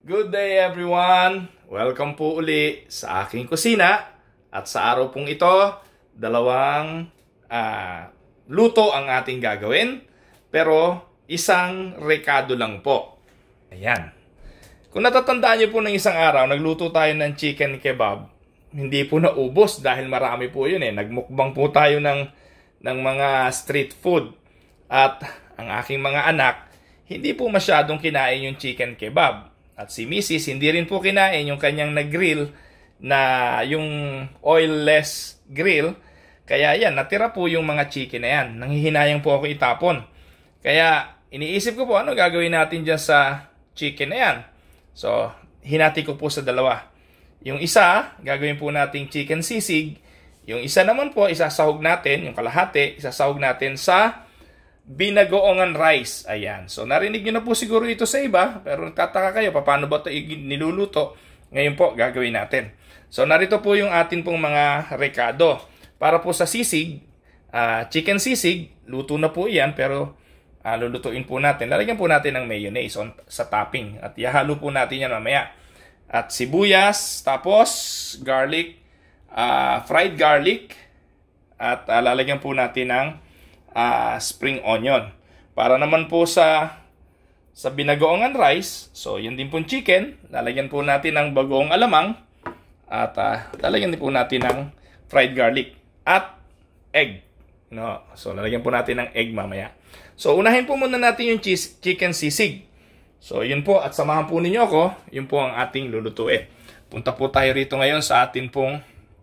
Good day everyone! Welcome po uli sa aking kusina. At sa araw pong ito, dalawang luto ang ating gagawin. Pero isang rekado lang po. Ayan. Kung natatandaan niyo po ng isang araw, nagluto tayo ng chicken kebab. Hindi po naubos dahil marami po yun eh. Nagmukbang po tayo ng mga street food. At ang aking mga anak, hindi po masyadong kinain yung chicken kebab. At si Mrs. hindi rin po kinain yung kanyang nag-grill na yung oil-less grill. Kaya yan, natira po yung mga chicken na yan. Nanghihinayang po ako itapon. Kaya iniisip ko po ano gagawin natin dyan sa chicken na yan. So, hinati ko po sa dalawa. Yung isa, gagawin po nating chicken sisig. Yung isa naman po, isasahog natin, yung kalahati, isasahog natin sa binagoongan rice. Ayan. So, narinig nyo na po siguro ito sa iba. Pero nagtataka kayo, paano ba ito niluluto? Ngayon po, gagawin natin. So, narito po yung atin pong mga rekado. Para po sa sisig, chicken sisig, luto na po yan. Pero, lulutuin po natin. Lalagyan po natin ng mayonnaise sa topping. At ihalo po natin yan mamaya. At sibuyas, tapos garlic, fried garlic. At lalagyan po natin ng spring onion. Para naman po sa binagoongan rice, so yun din pong chicken, lalagyan po natin ng bagoong alamang at lalagyan din po natin ng fried garlic at egg. No, so lalagyan po natin ng egg mamaya. So unahin po muna natin yung chicken sisig. So yun po, at samahan po ninyo ako, yun po ang ating lulutuin. Punta po tayo rito ngayon sa atin pong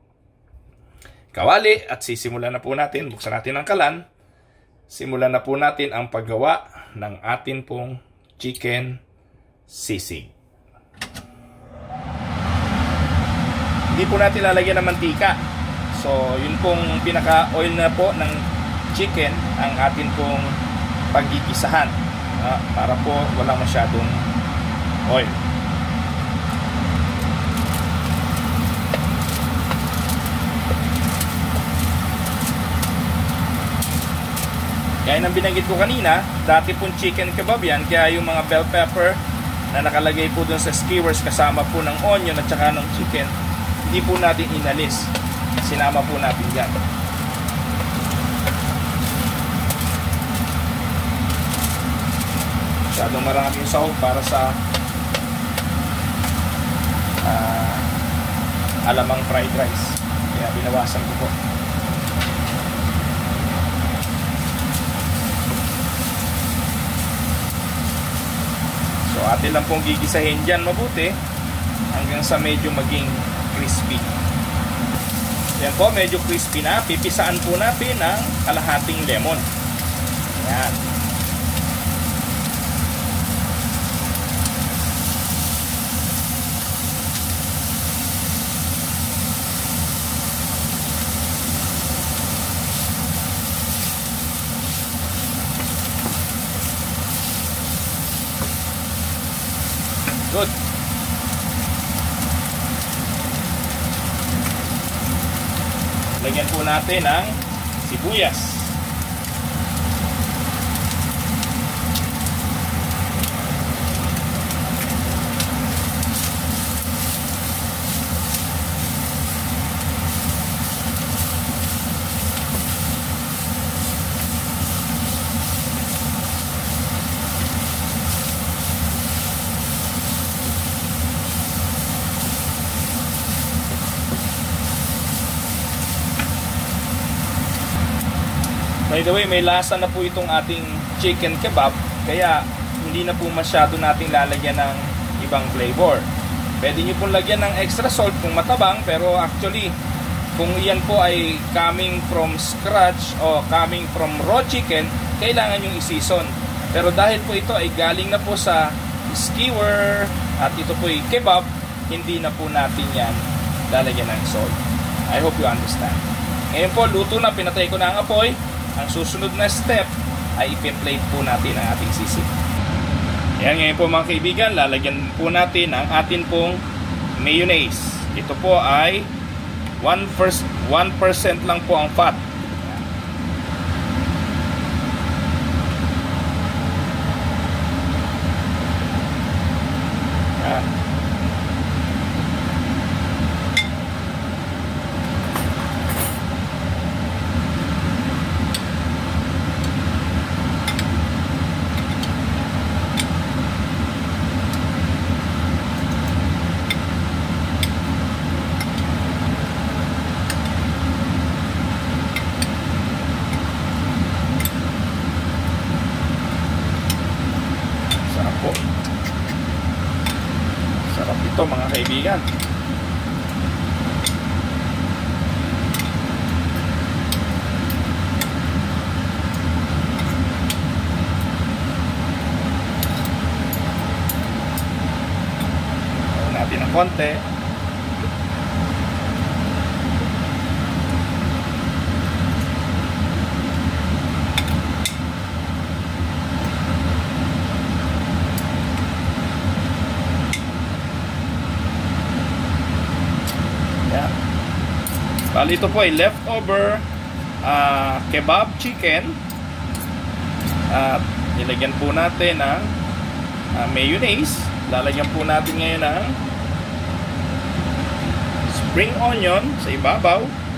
kawali at sisimulan na po natin, buksan natin ang kalan. Simulan na po natin ang paggawa ng atin pong chicken sisig. Hindi po natin lalagyan ng mantika. So, yun pong pinaka-oil na po ng chicken ang atin pong paggigisahan. Para po walang masyadong oil. Kaya nang binanggit ko kanina, dati pong chicken kebab yan, kaya yung mga bell pepper na nakalagay po dun sa skewers kasama po ng onion at saka ng chicken, hindi po natin inalis. Sinama po natin yan. Masyadong marami yung sahog para sa alamang fried rice. Kaya binawasan ko po. So atin lang pong gigisahin dyan mabuti hanggang sa medyo maging crispy. Yan po, medyo crispy na. Pipisaan po natin ng kalahating lemon. Yan. Good. Lagyan po natin ng sibuyas. By the way, may lasa na po itong ating chicken kebab, kaya hindi na po masyado nating lalagyan ng ibang flavor. Pwede nyo pong lagyan ng extra salt kung matabang, pero actually, kung iyan po ay coming from scratch o coming from raw chicken, kailangan yung i-season. Pero dahil po ito ay galing na po sa skewer at ito po ay kebab, hindi na po natin yan lalagyan ng salt. I hope you understand. Ngayon po, luto na, pinatay ko na ang apoy. Ang susunod na step ay ipi-plate po natin ang ating sisig. Yan, ngayon po mga kaibigan, lalagyan po natin ang atin pong mayonnaise. Ito po ay 1% lang po ang fat. Yan. kaibigan. Gawin natin ng konti. Bali, ito po ay leftover kebab chicken. At nilagyan po natin ng mayonnaise. Lalagyan po natin ngayon ng spring onion sa ibabaw.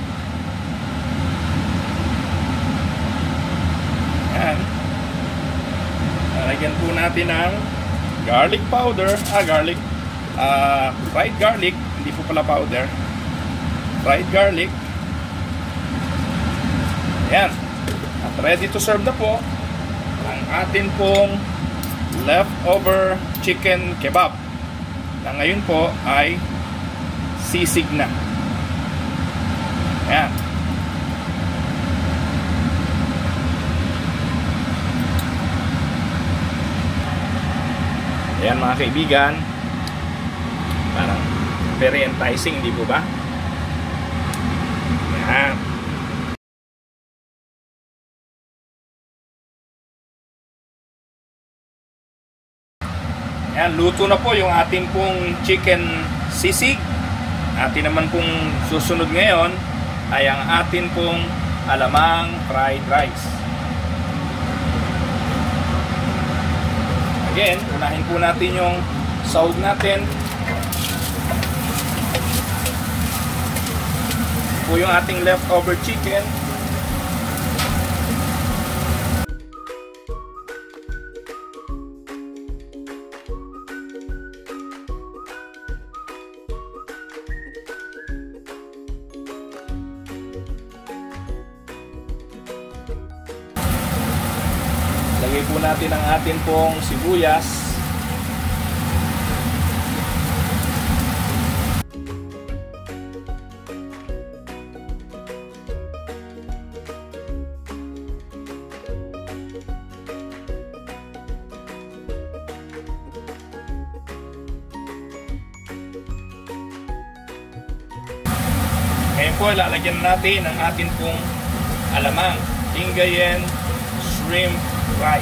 Yan. Lalagyan po natin ng garlic powder. Fried garlic. Hindi po pala powder. Fried garlic. Ayan. At ready to serve na po ang atin pong leftover chicken kebab na ngayon po ay sisig na. Ayan. Ayan mga kaibigan. Parang very enticing, di po ba? Ayan. Ayan, luto na po yung ating pong chicken sisig. Atin naman pong susunod ngayon ay ang atin pong alamang fried rice. Again, unahin po natin yung sahog natin. Po yung ating leftover chicken. Lagay po natin ang atin pong sibuyas. Ngayon po, lalagyan natin ang atin pong alamang Lingayen shrimp fry.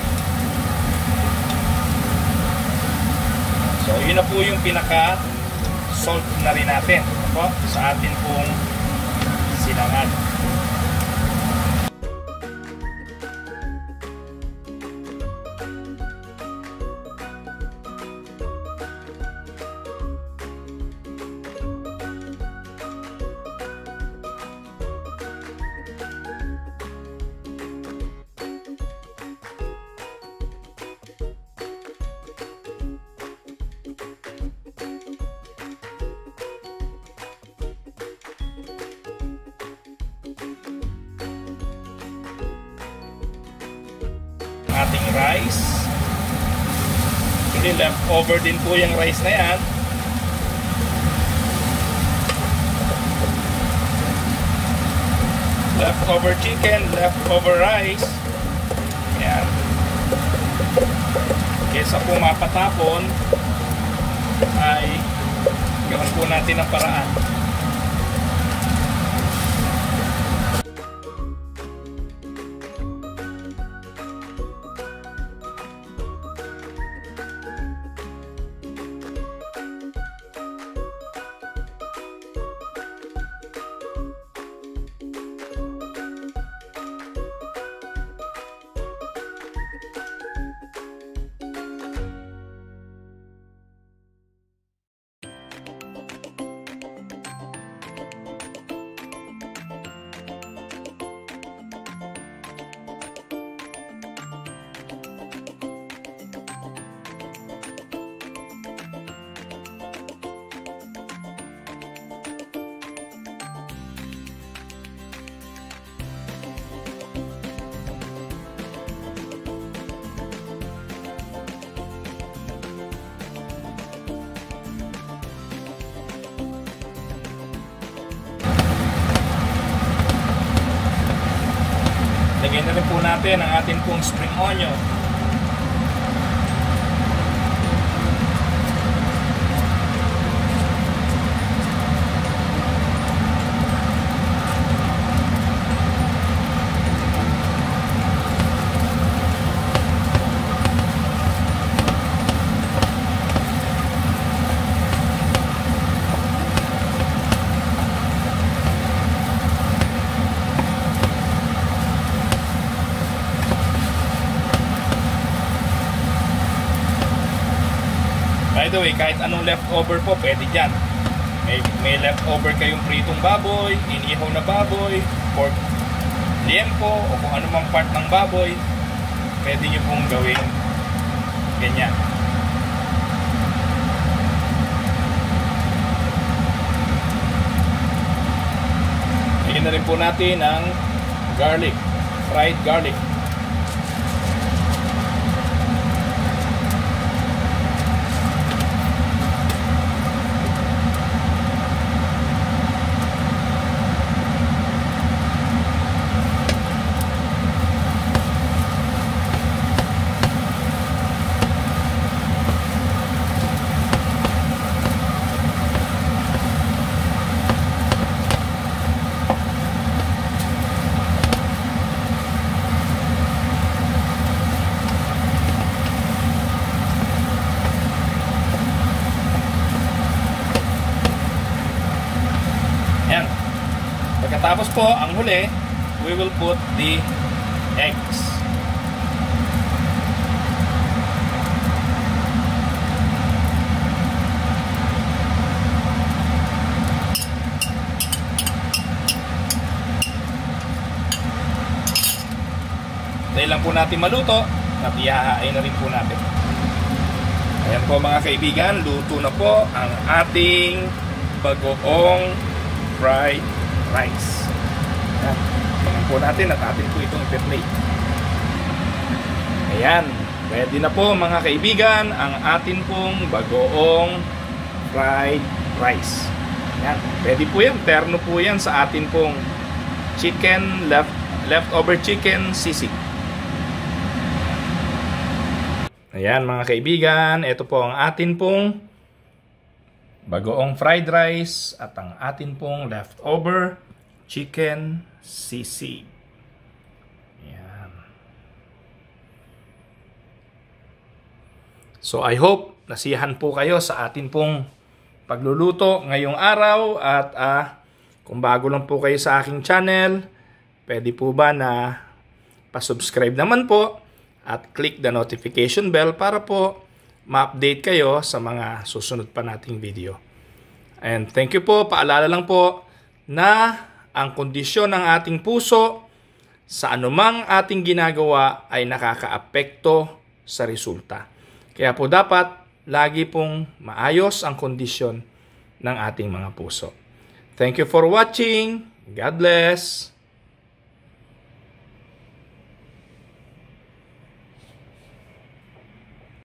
So, yun na po yung pinaka salt na rin natin po sa atin pong sinangag. Ating rice. Actually, leftover din po yung rice na yan. Leftover chicken, leftover rice. Yan. Kesa po mapatapon, ay gawin po natin ang paraan. Lagyan na rin po natin ang ating pong spring onion. By the way, kahit anong leftover po, pwede dyan. May leftover kayong pritong baboy, inihaw na baboy, pork liempo, o kung anumang part ng baboy, pwede nyo pong gawing ganyan. Lagyan na rin po natin ang garlic, fried garlic. Pagkatapos po, ang huli, we will put the eggs. Dahil lang po natin maluto, at ihahain na rin po natin. Ayan po mga kaibigan, luto na po ang ating bagoong fried rice. Ayan. Tingnan po natin at atin po itong i-plate. Ayan. Ready na po mga kaibigan ang atin pong bagoong fried rice. Ayan. Ready po yan. Terno po yan sa atin pong chicken, leftover chicken sisig. Ayan mga kaibigan. Ito po ang atin pong bagoong fried rice at ang atin pong leftover chicken sisig. Yan. So I hope nasiyahan po kayo sa atin pong pagluluto ngayong araw at kung bago lang po kayo sa aking channel, pwede po ba na pa-subscribe naman po at click the notification bell para po ma-update kayo sa mga susunod pa nating video. And thank you po. Paalala lang po na ang kondisyon ng ating puso sa anumang ating ginagawa ay nakakaapekto sa resulta. Kaya po dapat lagi pong maayos ang kondisyon ng ating mga puso. Thank you for watching. God bless.